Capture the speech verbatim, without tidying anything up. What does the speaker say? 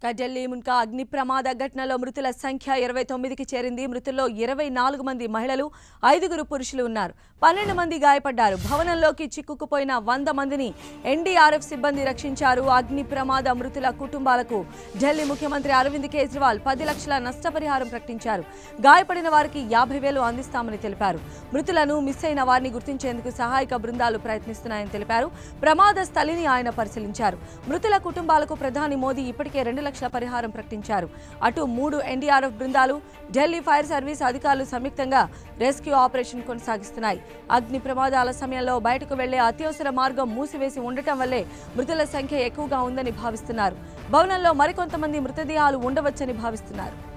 ఢిల్లీ మున్కా అగ్ని ప్రమాద ఘటనలో మృతుల సంఖ్య ఇరవై తొమ్మిదికి చేరింది. మృతుల్లో ఇరవై నాలుగు మంది మహిళలు, ఐదుగురు పురుషులు ఉన్నారు. పన్నెండు మంది గాయపడ్డారు. భవనంలోకి చిక్కుకుపోయిన వంద మందిని ఎన్డీఆర్ఎఫ్ సిబ్బంది రక్షించారు. అగ్ని ప్రమాద మృతుల కుటుంబాలకు ఢిల్లీ ముఖ్యమంత్రి అరవింద్ కేజ్రీవాల్ పది లక్షల నష్టపరిహారం ప్రకటించారు. గాయపడిన వారికి యాభై వేలు అందిస్తామని తెలిపారు. మృతులను మిస్ అయిన వారిని గుర్తించేందుకు సహాయక బృందాలు ప్రయత్నిస్తున్నాయని తెలిపారు. ప్రమాద స్థలిని ఆయన పరిశీలించారు. మృతుల కుటుంబాలకు ప్రధాని మోదీ ఇప్పటికే రెండు లక్షల పరిహారం ప్రకటించారు. అటు మూడు ఎన్డీఆర్ఎఫ్ బృందాలు, ఢిల్లీ ఫైర్ సర్వీస్ అధికారులు సంయుక్తంగా రెస్క్యూ ఆపరేషన్ కొనసాగిస్తున్నాయి. అగ్ని ప్రమాదాల సమయంలో బయటకు వెళ్లే అత్యవసర మార్గం మూసివేసి ఉండటం వల్లే మృతుల సంఖ్య ఎక్కువగా ఉందని భావిస్తున్నారు. భవనంలో మరికొంతమంది మృతదేహాలు ఉండవచ్చని భావిస్తున్నారు.